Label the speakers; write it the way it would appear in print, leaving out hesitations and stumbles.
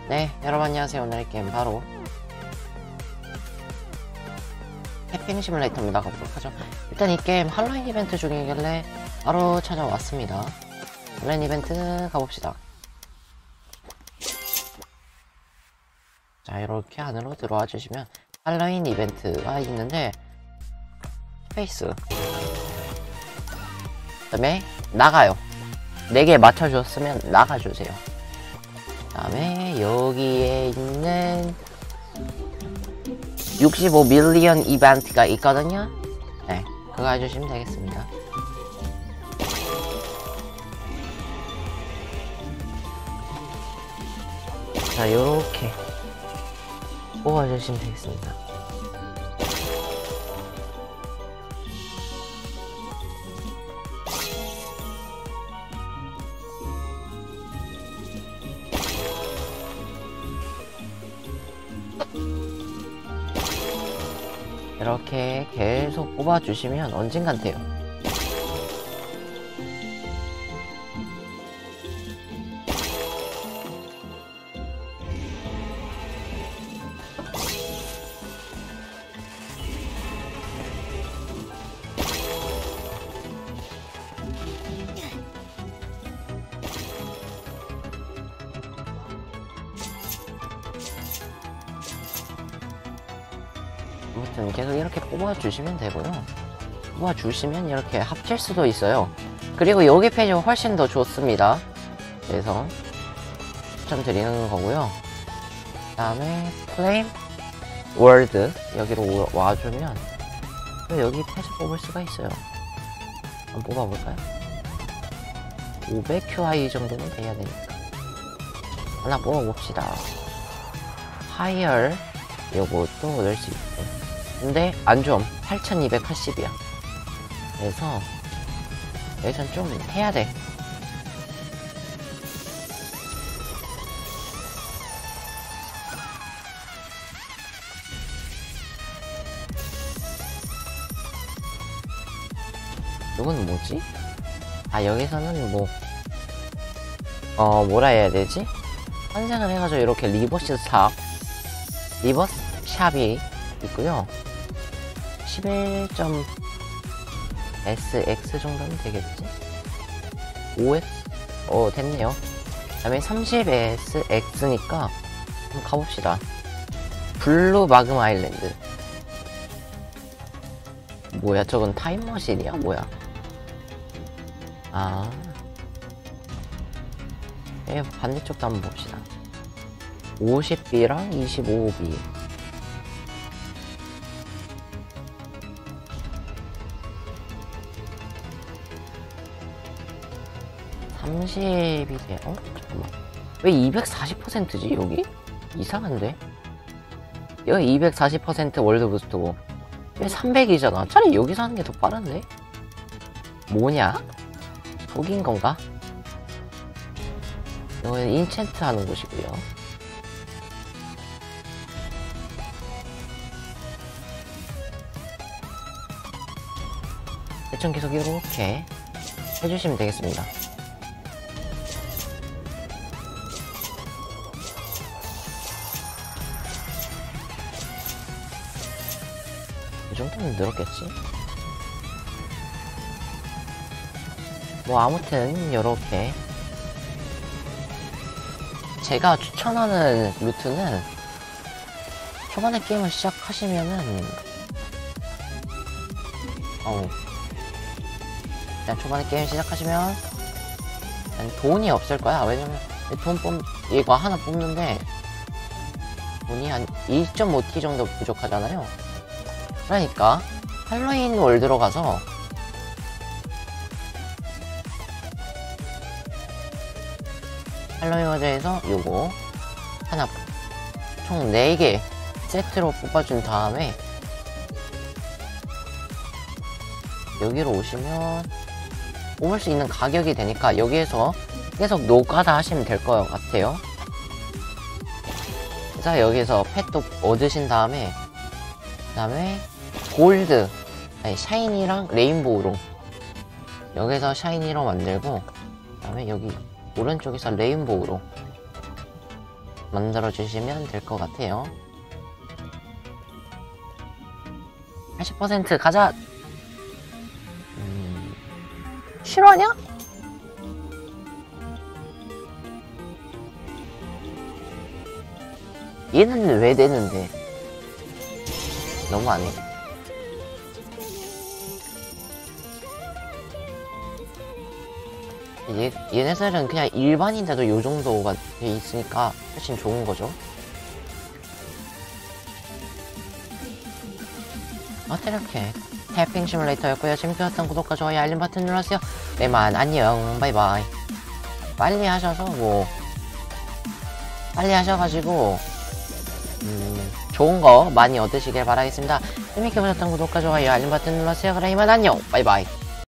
Speaker 1: 네, 여러분 안녕하세요. 오늘의 게임 바로 해핑 시뮬레이터입니다. 가보도록 하죠. 일단 이 게임 할로윈 이벤트 중이길래 바로 찾아왔습니다. 할로윈 이벤트 가봅시다. 자, 이렇게 안으로 들어와 주시면 할로윈 이벤트가 있는데 스페이스 그 다음에 나가요. 4개 맞춰줬으면 나가주세요. 그 다음에 여기에 있는 65 밀리언 이벤트가 있거든요. 네, 그거 해주시면 되겠습니다. 자, 요렇게 뽑아주시면 되겠습니다. 이렇게 계속 뽑아주시면 언젠간 돼요. 아무튼 계속 이렇게 뽑아주시면 되고요. 뽑아주시면 이렇게 합칠 수도 있어요. 그리고 여기 페이지가 훨씬 더 좋습니다. 그래서 추천드리는 거고요. 그 다음에 클레임 월드 여기로 와주면 또 여기 패스 뽑을 수가 있어요. 한번 뽑아볼까요? 500QI 정도는 돼야 되니까 하나 뽑아봅시다. 하이얼 요것도 얻을 수 있고, 근데 안 좀 8280이야. 그래서 여기선 좀 해야 돼. 이건 뭐지? 아, 여기서는 뭐라 해야 되지? 환생을 해가지고 이렇게 리버스 샵이 있고요. 11.SX 정도면 되겠지? 5X? 됐네요. 그 다음에 30SX니까 한번 가봅시다. 블루 마금 아일랜드. 뭐야, 저건 타임머신이야? 뭐야? 아. 반대쪽도 한번 봅시다. 50B랑 25B. 30이 돼. 잠깐만. 왜 240%지, 여기? 이상한데? 여기 240% 월드 부스트고, 왜 300이잖아? 차라리 여기서 하는 게 더 빠른데? 뭐냐? 속인 건가? 이거는 인챈트 하는 곳이고요. 대충 계속 이렇게 해주시면 되겠습니다. 이 정도는 늘었겠지? 뭐 아무튼 요렇게 제가 추천하는 루트는 초반에 게임을 시작하시면은 일단 초반에 게임 시작하시면 돈이 없을 거야. 왜냐면 이거 하나 뽑는데 돈이 한 2.5T 정도 부족하잖아요. 그러니까 할로윈 월드로 가서 할로윈 월드에서 요거 하나 총 4개 세트로 뽑아준 다음에 여기로 오시면 뽑을 수 있는 가격이 되니까 여기에서 계속 노가다 하시면 될 것 같아요. 그래서 여기서 펫도 얻으신 다음에 그 다음에 골드, 아니 샤이니랑 레인보우로 여기서 샤이니로 만들고, 그 다음에 여기 오른쪽에서 레인보우로 만들어주시면 될 것 같아요. 80% 가자! 실화냐? 얘는 왜 되는데? 너무하네. 얘네들은 그냥 일반인데도 요 정도가 돼 있으니까 훨씬 좋은 거죠. 이렇게 태핑 시뮬레이터였고요. 재밌게 구독과 좋아요, 알림 버튼 눌러주세요. 이만 안녕, 바이바이. 빨리 하셔서 빨리 하셔가지고 좋은 거 많이 얻으시길 바라겠습니다. 재밌게 보셨던 구독과 좋아요, 알림 버튼 눌러주세요. 그럼 이만 안녕, 바이바이.